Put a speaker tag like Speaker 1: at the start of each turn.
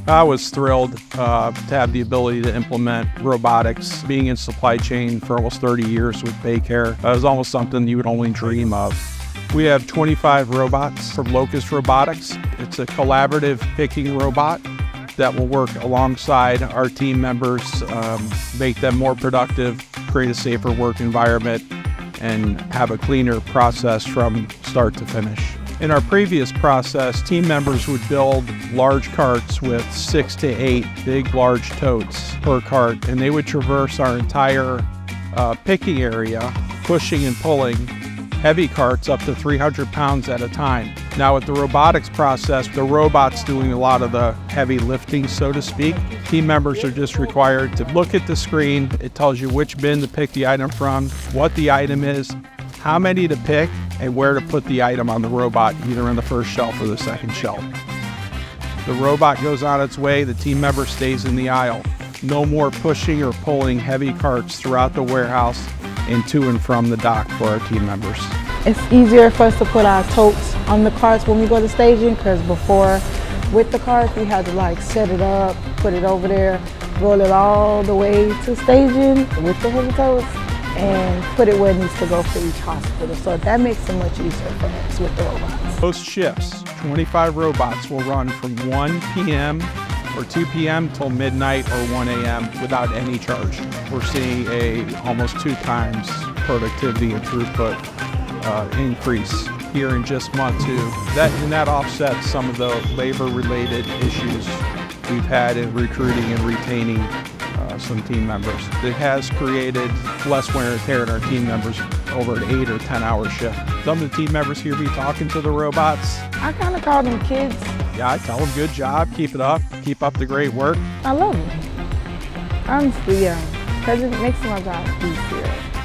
Speaker 1: I was thrilled to have the ability to implement robotics. Being in supply chain for almost 30 years with BayCare, it was almost something you would only dream of. We have 25 robots from Locust Robotics. It's a collaborative picking robot that will work alongside our team members, make them more productive, create a safer work environment, and have a cleaner process from start to finish. In our previous process, team members would build large carts with 6 to 8 big, large totes per cart, and they would traverse our entire picking area, pushing and pulling heavy carts up to 300 pounds at a time. Now with the robotics process, the robot's doing a lot of the heavy lifting, so to speak. Team members are just required to look at the screen. It tells you which bin to pick the item from, what the item is, how many to pick, and where to put the item on the robot, either on the first shelf or the second shelf. The robot goes on its way, the team member stays in the aisle. No more pushing or pulling heavy carts throughout the warehouse and to and from the dock for our team members.
Speaker 2: It's easier for us to put our totes on the carts when we go to staging, because before, with the carts, we had to like set it up, put it over there, roll it all the way to staging with the heavy totes, and put it where it needs to go for each hospital. So that makes it much easier for us with the robots.
Speaker 1: Most shifts, 25 robots will run from 1 p.m. or 2 p.m. till midnight or 1 a.m. without any charge. We're seeing almost 2 times productivity and throughput increase here in just month 2. That offsets some of the labor-related issues we've had in recruiting and retaining some team members. It has created less wear and tear in our team members over an 8 or 10 hour shift. Some of the team members hear me talking to the robots.
Speaker 2: I kind of call them kids.
Speaker 1: Yeah, I tell them good job, keep it up, keep up the great work.
Speaker 2: I love them. Honestly, yeah, because it makes my job easier.